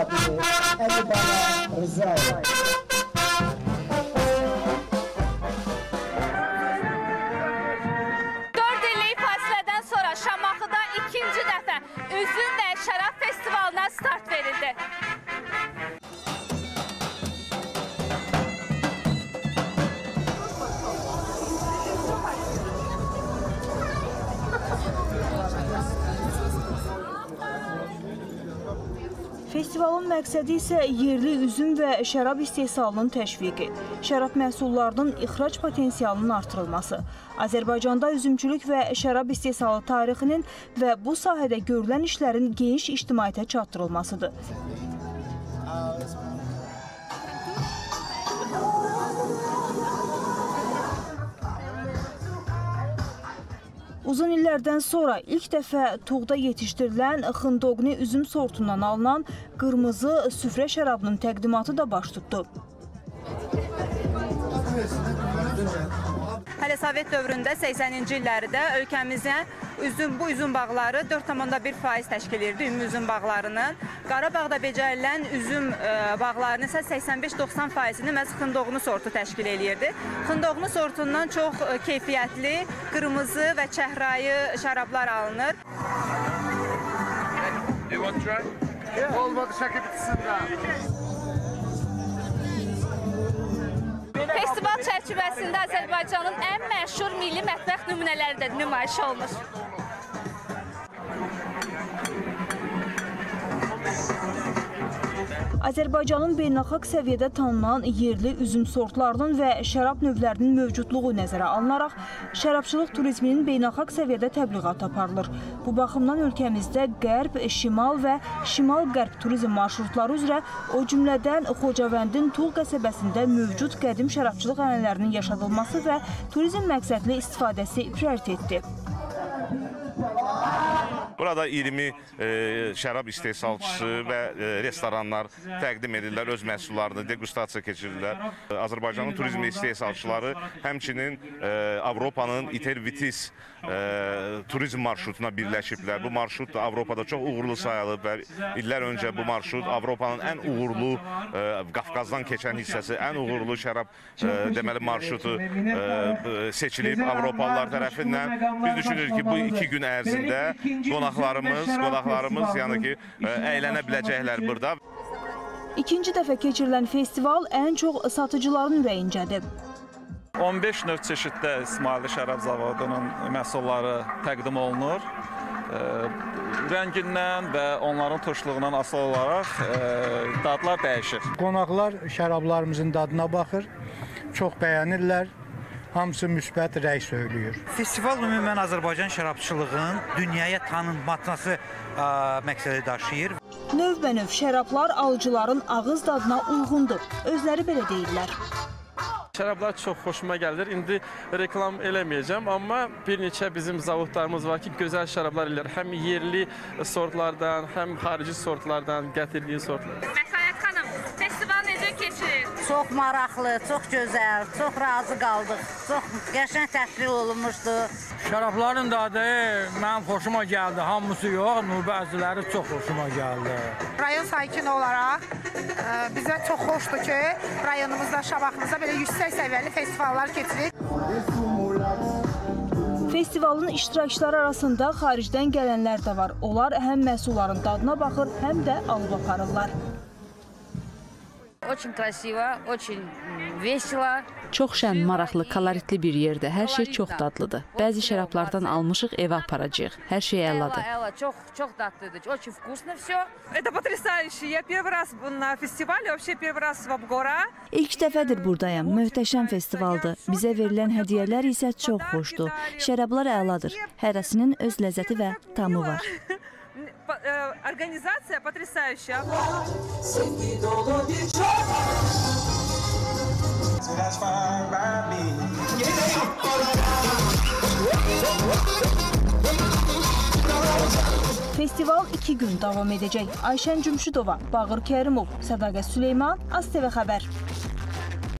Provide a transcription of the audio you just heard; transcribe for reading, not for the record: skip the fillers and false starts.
tabiri Əlibana Rızayeva. Şamaxıda ikinci dəfə üzüm və şərab festivalına start verildi. Festivalın məqsədi isə yerli üzüm və şərab istehsalının təşviqi, şərab məhsullarının ixrac potensialının artırılması, Azərbaycanda üzümçülük və şərab istehsalı tarixinin və bu sahədə görülən işlərin geniş ictimaiyyətə çatdırılmasıdır. Uzun illərdən sonra ilk dəfə Tuğda yetişdirilən Xındoqni üzüm sortundan alınan qırmızı süfrə şərabının təqdimatı da baş tutdu. Hələ Sovet dövründə 80-ci illərdə ölkəmizə bu üzüm bağları 4,1% təşkil edirdi, ümumi üzüm bağlarının. Qarabağda becərilən üzüm bağlarının isə 85-90%-ni məhz Xındoqni sortu təşkil edirdi. Xındoqni sortundan çox keyfiyyətli, qırmızı və çəhrayı şərablar alınır. Olmadı, şəkil bitsin. Festival çərçivəsində Azərbaycanın ən məşhur milli mətbəx nümunələri də nümayiş olunur. Azərbaycanın beynəlxalq səviyyədə tanınan yerli üzüm sortlarının və şərab növlərinin mövcudluğu nəzərə alınaraq, şərabçılıq turizminin beynəlxalq səviyyədə təbliğat aparılır. Bu baxımdan ölkəmizdə qərb, şimal və şimal-qərb turizm marşrutları üzrə, o cümlədən Xocavəndin Tuğ qəsəbəsində mövcud qədim şərabçılıq ənənələrinin yaşadılması və turizm məqsədli istifadəsi prioritetdir. Burada 20 şərab istehsalçısı və restoranlar təqdim edirlər, öz məhsullarını degustasiya keçirirlər. Azərbaycanın turizm istehsalçıları həmçinin Avropanın İter-Vitis turizm marşrutuna birləşiblər. Bu marşrut Avropada çox uğurlu sayılıb və illər öncə bu marşrut Avropanın ən uğurlu, Qafqazdan keçən hissəsi ən uğurlu şərab deməli marşrutu seçilib Avropalılar tərəfindən. Biz düşünürük ki, bu 2 gün ərzində qonaqlarımız yəni ki, əylənə biləcəklər burada. İkinci dəfə keçirilən festival ən çox satıcıların ürəyincədir. 15 növ çeşiddə İsmaili Şərab Zavodunun məhsulları təqdim olunur. Rəngindən və onların turşuluğundan asılı olaraq dadlar dəyişir. Qonaqlar şərablarımızın dadına baxır, çox bəyənirlər. Hamısı müsbət rəy söylüyor. Festival ümumən Azərbaycan şərabçılığının dünyaya tanınması məqsədi daşıyır. Növbənöv şərablar alıcıların ağız dadına uyğundur. Özləri belə deyirlər. Şərablar çox xoşuma gəlir. İndi reklam eləməyəcəm, amma bir neçə bizim zavodlarımız var ki, gözəl şərablar eləyir. Həm yerli sortlardan, həm xarici sortlardan, gətirdiyi sortlar. Məsləhət xanım, festival necə keçirir? Çox maraqlı, çox gözəl, çox razı qaldıq. Çox qəşəng təşkil olunmuşdu. Şərabların dadı mənim xoşuma gəldi. Hamısı yox, bəziləri çox xoşuma gəldi. Rayon sakini olaraq bizə çox xoşdur ki, rayonumuzda, Şamaxımızda belə yüksək səviyyəli festivallar keçirir. Festivalın iştirakçıları arasında xaricdən gələnlər də var. Onlar həm məhsulların dadına baxır, həm də alıb aparırlar. Очень красиво, очень весело. Çox şən, maraqlı, koloritli bir yerdə. Hər şey çox dadlıdır. Bəzi şərablardan almışıq, evə aparacağıq. Hər şey əladır. Çox dadlıdır, очень вкусно все. Это потрясающе. Я первый раз на фестивале, вообще первый раз в Обгора. İlk dəfədir buradayam. Möhtəşəm festivaldır. Bizə verilən hədiyyələr isə çox xoşdur. Şərablar əladır. Hərəsinin öz ləzzəti və tamı var. Организация потрясающая. Festival 2 gün davam edəcək. Ayşən Cümşüdova, Bağır Kərimov, Sədaqət Süleyman, AzTV Xəbər.